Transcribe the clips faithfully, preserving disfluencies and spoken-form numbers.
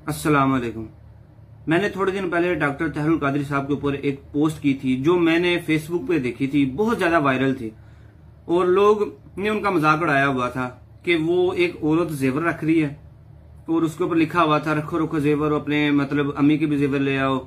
अस्सलाम वालेकुम। मैंने थोड़े दिन पहले डॉक्टर तहरुल कादरी साहब के ऊपर एक पोस्ट की थी जो मैंने फेसबुक पे देखी थी, बहुत ज्यादा वायरल थी और लोग ने उनका मजाक उड़ाया हुआ था कि वो एक औरत जेवर रख रही है और उसके ऊपर लिखा हुआ था रखो रखो जेवर, अपने मतलब अम्मी के भी जेवर ले आओ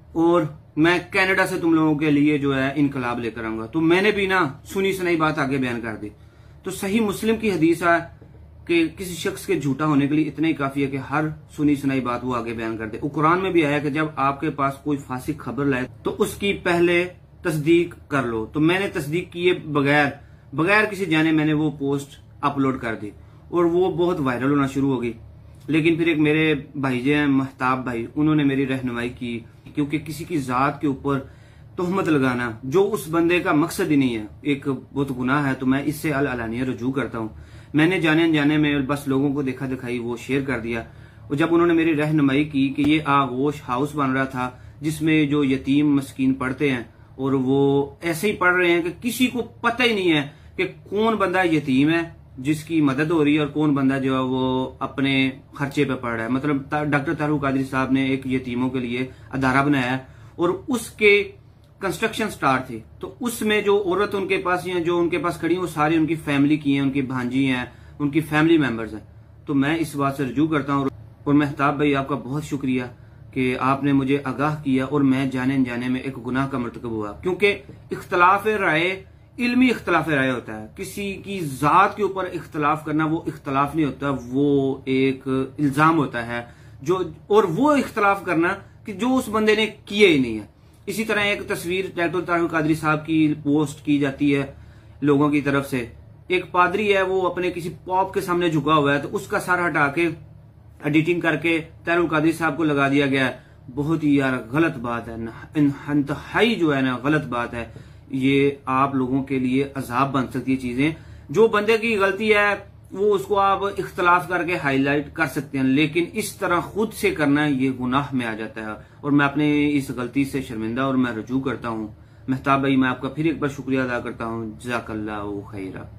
और मैं कनाडा से तुम लोगों के लिए जो है इनकलाब लेकर आऊंगा। तो मैंने भी ना सुनी सुनाई बात आगे बयान कर दी। तो सही मुस्लिम की हदीस है कि किसी शख्स के झूठा होने के लिए इतना ही काफी है कि हर सुनी सुनाई बात वो आगे बयान कर दे। वो कुरान में भी आया कि जब आपके पास कोई फासिक खबर लाए तो उसकी पहले तस्दीक कर लो। तो मैंने तस्दीक किए बगैर बगैर किसी जाने मैंने वो पोस्ट अपलोड कर दी और वो बहुत वायरल होना शुरू हो गई। लेकिन फिर एक मेरे भाई जो हैं महताब भाई, उन्होंने मेरी रहनुमाई की, क्योंकि किसी की जात के ऊपर तोहमत लगाना जो उस बंदे का मकसद ही नहीं है, एक बहुत गुनाह है। तो मैं इससे अल अलानिया रुजू करता हूँ। मैंने जाने अनजाने में बस लोगों को देखा दिखाई वो शेयर कर दिया। और जब उन्होंने मेरी रहनुमाई की कि ये आगोश हाउस बन रहा था जिसमें जो यतीम मस्कीन पढ़ते हैं और वो ऐसे ही पढ़ रहे हैं कि किसी को पता ही नहीं है कि कौन बंदा यतीम है जिसकी मदद हो रही है और कौन बंदा जो है वो अपने खर्चे पे पढ़ रहा है। मतलब डॉक्टर तहरुल कादरी साहब ने एक यतीमों के लिए अदारा बनाया है और उसके कंस्ट्रक्शन स्टार्ट थी। तो उसमें जो औरत उनके पास हैं, जो उनके पास खड़ी हैं, वो सारी उनकी फैमिली की हैं, उनकी भांजी हैं, उनकी फैमिली मेंबर्स हैं। तो मैं इस बात से रजू करता हूँ और महताब भाई आपका बहुत शुक्रिया कि आपने मुझे आगाह किया और मैं जाने अनजाने में एक गुनाह का मर्तकब हुआ। क्योंकि इख्तलाफ राय इल्मी इख्तलाफ राय होता है, किसी की जात के ऊपर इख्तलाफ करना वो इख्तलाफ नहीं होता, वो एक इल्जाम होता है जो, और वो इख्तलाफ करना कि जो उस बंदे ने किया ही नहीं है। इसी तरह एक तस्वीर डॉक्टर तहरुल कादरी साहब की पोस्ट की जाती है लोगों की तरफ से। एक पादरी है वो अपने किसी पॉप के सामने झुका हुआ है तो उसका सर हटा के एडिटिंग करके तहरुल कादरी साहब को लगा दिया गया है। बहुत ही यार गलत बात है, इंतहाई जो है ना गलत बात है। ये आप लोगों के लिए अजाब बन सकती है चीजें। जो बंदे की गलती है वो उसको आप इख्तलाफ करके हाईलाइट कर सकते हैं, लेकिन इस तरह खुद से करना ये गुनाह में आ जाता है और मैं अपने इस गलती से शर्मिंदा और मैं रजू करता हूँ। महताब भाई मैं आपका फिर एक बार शुक्रिया अदा करता हूँ। जज़ाकल्लाहु खैरा।